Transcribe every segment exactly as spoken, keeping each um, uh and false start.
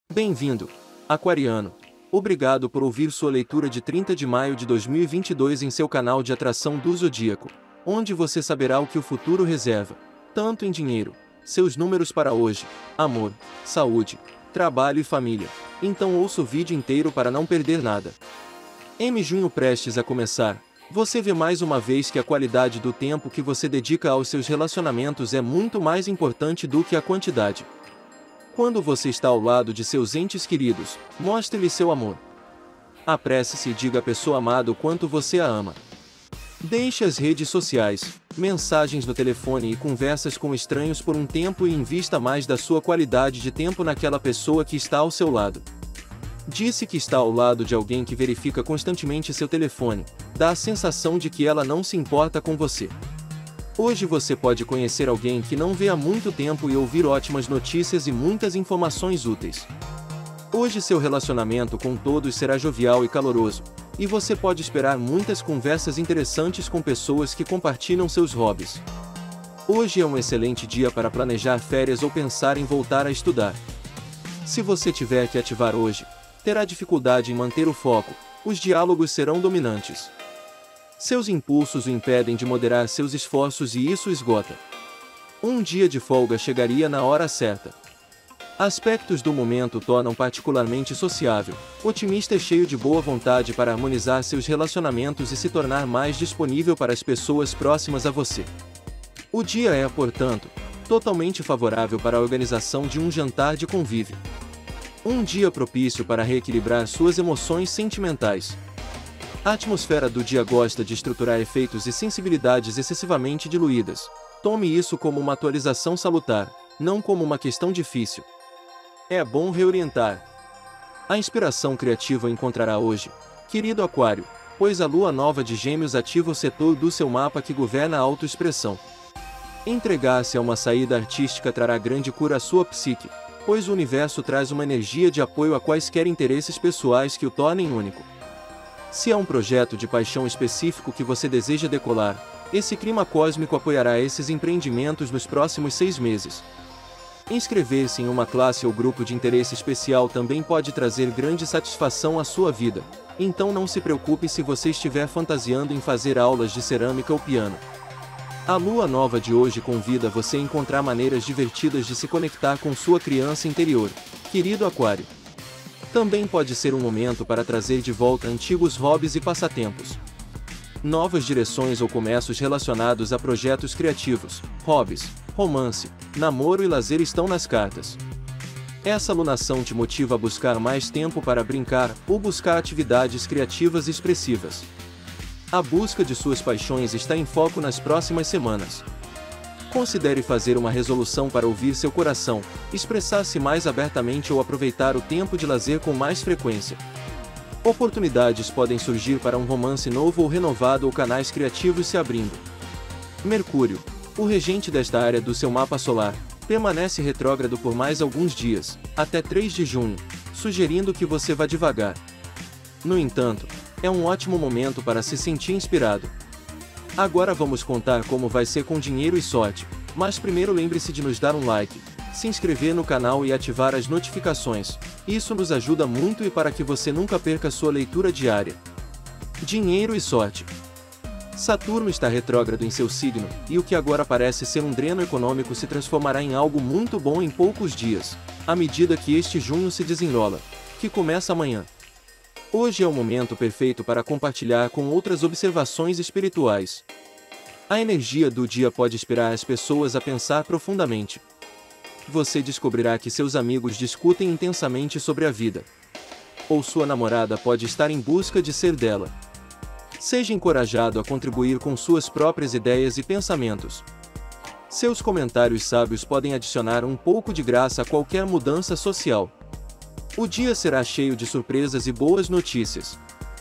Bem-vindo, aquariano. Obrigado por ouvir sua leitura de trinta de maio de dois mil e vinte e dois em seu canal de atração do Zodíaco, onde você saberá o que o futuro reserva, tanto em dinheiro, seus números para hoje, amor, saúde, trabalho e família. Então ouça o vídeo inteiro para não perder nada. Em junho prestes a começar, você vê mais uma vez que a qualidade do tempo que você dedica aos seus relacionamentos é muito mais importante do que a quantidade. Quando você está ao lado de seus entes queridos, mostre-lhe seu amor. Apresse-se e diga à pessoa amada o quanto você a ama. Deixe as redes sociais, mensagens no telefone e conversas com estranhos por um tempo e invista mais da sua qualidade de tempo naquela pessoa que está ao seu lado. Disse que está ao lado de alguém que verifica constantemente seu telefone, dá a sensação de que ela não se importa com você. Hoje você pode conhecer alguém que não vê há muito tempo e ouvir ótimas notícias e muitas informações úteis. Hoje seu relacionamento com todos será jovial e caloroso, e você pode esperar muitas conversas interessantes com pessoas que compartilham seus hobbies. Hoje é um excelente dia para planejar férias ou pensar em voltar a estudar. Se você tiver que ativar hoje, terá dificuldade em manter o foco, os diálogos serão dominantes. Seus impulsos o impedem de moderar seus esforços e isso esgota. Um dia de folga chegaria na hora certa. Aspectos do momento tornam particularmente sociável, otimista e cheio de boa vontade para harmonizar seus relacionamentos e se tornar mais disponível para as pessoas próximas a você. O dia é, portanto, totalmente favorável para a organização de um jantar de convívio. Um dia propício para reequilibrar suas emoções sentimentais. A atmosfera do dia gosta de estruturar efeitos e sensibilidades excessivamente diluídas. Tome isso como uma atualização salutar, não como uma questão difícil. É bom reorientar. A inspiração criativa o encontrará hoje, querido Aquário, pois a lua nova de Gêmeos ativa o setor do seu mapa que governa a autoexpressão. Entregar-se a uma saída artística trará grande cura à sua psique, pois o universo traz uma energia de apoio a quaisquer interesses pessoais que o tornem único. Se há um projeto de paixão específico que você deseja decolar, esse clima cósmico apoiará esses empreendimentos nos próximos seis meses. Inscrever-se em uma classe ou grupo de interesse especial também pode trazer grande satisfação à sua vida, então não se preocupe se você estiver fantasiando em fazer aulas de cerâmica ou piano. A lua nova de hoje convida você a encontrar maneiras divertidas de se conectar com sua criança interior, querido Aquário. Também pode ser um momento para trazer de volta antigos hobbies e passatempos. Novas direções ou começos relacionados a projetos criativos, hobbies, romance, namoro e lazer estão nas cartas. Essa alunação te motiva a buscar mais tempo para brincar ou buscar atividades criativas e expressivas. A busca de suas paixões está em foco nas próximas semanas. Considere fazer uma resolução para ouvir seu coração, expressar-se mais abertamente ou aproveitar o tempo de lazer com mais frequência. Oportunidades podem surgir para um romance novo ou renovado ou canais criativos se abrindo. Mercúrio, o regente desta área do seu mapa solar, permanece retrógrado por mais alguns dias, até três de junho, sugerindo que você vá devagar. No entanto, é um ótimo momento para se sentir inspirado. Agora vamos contar como vai ser com dinheiro e sorte, mas primeiro lembre-se de nos dar um like, se inscrever no canal e ativar as notificações, isso nos ajuda muito e para que você nunca perca sua leitura diária. Dinheiro e sorte. Saturno está retrógrado em seu signo, e o que agora parece ser um dreno econômico se transformará em algo muito bom em poucos dias, à medida que este junho se desenrola, que começa amanhã. Hoje é o momento perfeito para compartilhar com outras observações espirituais. A energia do dia pode inspirar as pessoas a pensar profundamente. Você descobrirá que seus amigos discutem intensamente sobre a vida. Ou sua namorada pode estar em busca de ser dela. Seja encorajado a contribuir com suas próprias ideias e pensamentos. Seus comentários sábios podem adicionar um pouco de graça a qualquer mudança social. O dia será cheio de surpresas e boas notícias.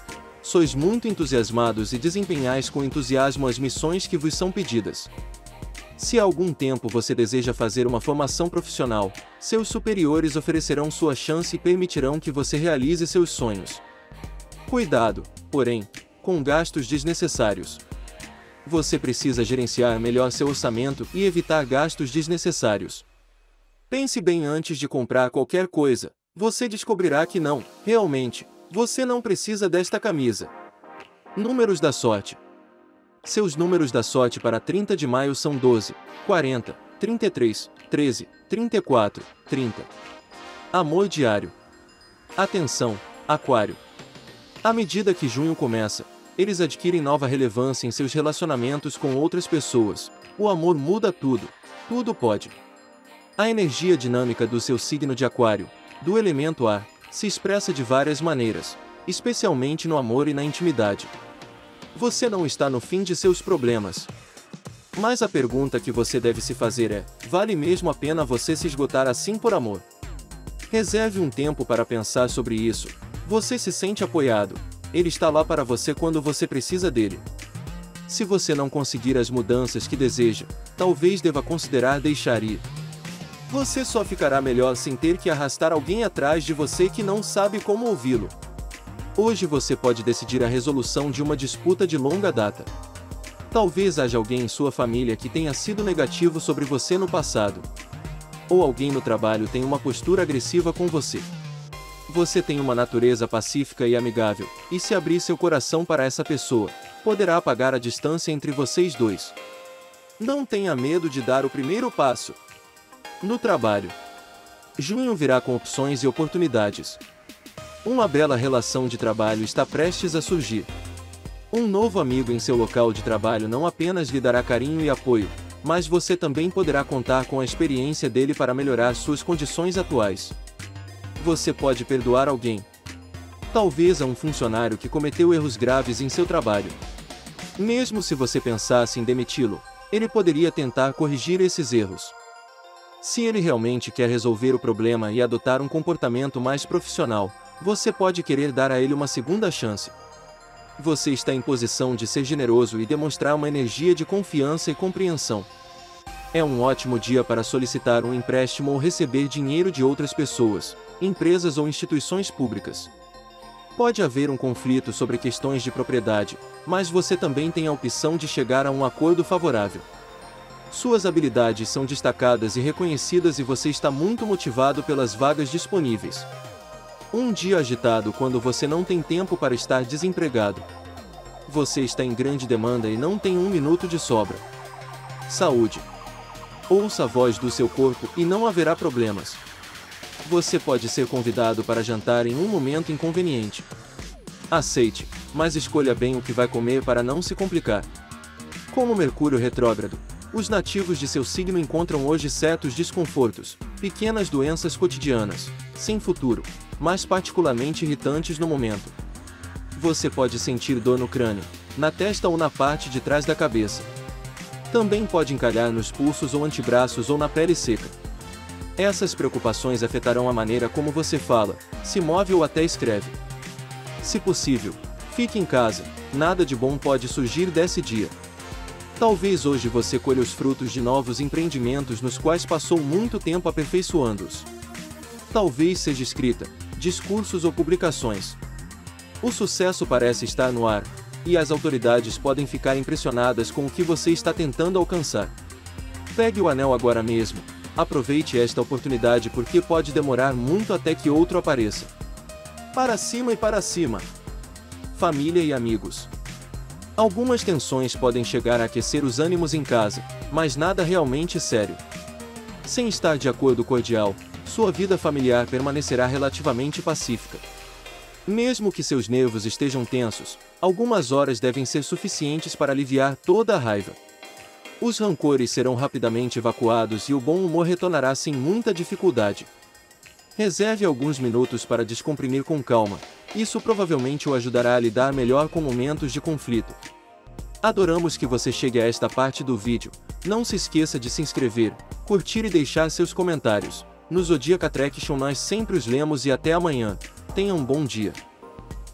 Sois muito entusiasmados e desempenhais com entusiasmo as missões que vos são pedidas. Se há algum tempo você deseja fazer uma formação profissional, seus superiores oferecerão sua chance e permitirão que você realize seus sonhos. Cuidado, porém, com gastos desnecessários. Você precisa gerenciar melhor seu orçamento e evitar gastos desnecessários. Pense bem antes de comprar qualquer coisa, Você descobrirá que não, realmente, você não precisa desta camisa. Números da sorte. Seus números da sorte para trinta de maio são doze, quarenta, trinta e três, treze, trinta e quatro, trinta. Amor diário. Atenção, Aquário. À medida que junho começa, eles adquirem nova relevância em seus relacionamentos com outras pessoas. O amor muda tudo. Tudo pode. A energia dinâmica do seu signo de Aquário, do elemento ar, se expressa de várias maneiras, especialmente no amor e na intimidade. Você não está no fim de seus problemas. Mas a pergunta que você deve se fazer é: vale mesmo a pena você se esgotar assim por amor? Reserve um tempo para pensar sobre isso. Você se sente apoiado. Ele está lá para você quando você precisa dele. Se você não conseguir as mudanças que deseja, talvez deva considerar deixar ir. Você só ficará melhor sem ter que arrastar alguém atrás de você que não sabe como ouvi-lo. Hoje você pode decidir a resolução de uma disputa de longa data. Talvez haja alguém em sua família que tenha sido negativo sobre você no passado. Ou alguém no trabalho tenha uma postura agressiva com você. Você tem uma natureza pacífica e amigável, e se abrir seu coração para essa pessoa, poderá apagar a distância entre vocês dois. Não tenha medo de dar o primeiro passo. No trabalho. Junho virá com opções e oportunidades. Uma bela relação de trabalho está prestes a surgir. Um novo amigo em seu local de trabalho não apenas lhe dará carinho e apoio, mas você também poderá contar com a experiência dele para melhorar suas condições atuais. Você pode perdoar alguém. Talvez a um funcionário que cometeu erros graves em seu trabalho. Mesmo se você pensasse em demiti-lo, ele poderia tentar corrigir esses erros. Se ele realmente quer resolver o problema e adotar um comportamento mais profissional, você pode querer dar a ele uma segunda chance. Você está em posição de ser generoso e demonstrar uma energia de confiança e compreensão. É um ótimo dia para solicitar um empréstimo ou receber dinheiro de outras pessoas, empresas ou instituições públicas. Pode haver um conflito sobre questões de propriedade, mas você também tem a opção de chegar a um acordo favorável. Suas habilidades são destacadas e reconhecidas e você está muito motivado pelas vagas disponíveis. Um dia agitado quando você não tem tempo para estar desempregado. Você está em grande demanda e não tem um minuto de sobra. Saúde. Ouça a voz do seu corpo e não haverá problemas. Você pode ser convidado para jantar em um momento inconveniente. Aceite, mas escolha bem o que vai comer para não se complicar. Como Mercúrio retrógrado, os nativos de seu signo encontram hoje certos desconfortos, pequenas doenças cotidianas, sem futuro, mas particularmente irritantes no momento. Você pode sentir dor no crânio, na testa ou na parte de trás da cabeça. Também pode encalhar nos pulsos ou antebraços ou na pele seca. Essas preocupações afetarão a maneira como você fala, se move ou até escreve. Se possível, fique em casa, nada de bom pode surgir desse dia. Talvez hoje você colha os frutos de novos empreendimentos nos quais passou muito tempo aperfeiçoando-os. Talvez seja escrita, discursos ou publicações. O sucesso parece estar no ar, e as autoridades podem ficar impressionadas com o que você está tentando alcançar. Pegue o anel agora mesmo, aproveite esta oportunidade porque pode demorar muito até que outro apareça. Para cima e para cima. Família e amigos. Algumas tensões podem chegar a aquecer os ânimos em casa, mas nada realmente sério. Sem estar de acordo cordial, sua vida familiar permanecerá relativamente pacífica. Mesmo que seus nervos estejam tensos, algumas horas devem ser suficientes para aliviar toda a raiva. Os rancores serão rapidamente evacuados e o bom humor retornará sem muita dificuldade. Reserve alguns minutos para descomprimir com calma, isso provavelmente o ajudará a lidar melhor com momentos de conflito. Adoramos que você chegue a esta parte do vídeo. Não se esqueça de se inscrever, curtir e deixar seus comentários. No Zodiac Attraction nós sempre os lemos e até amanhã. Tenha um bom dia.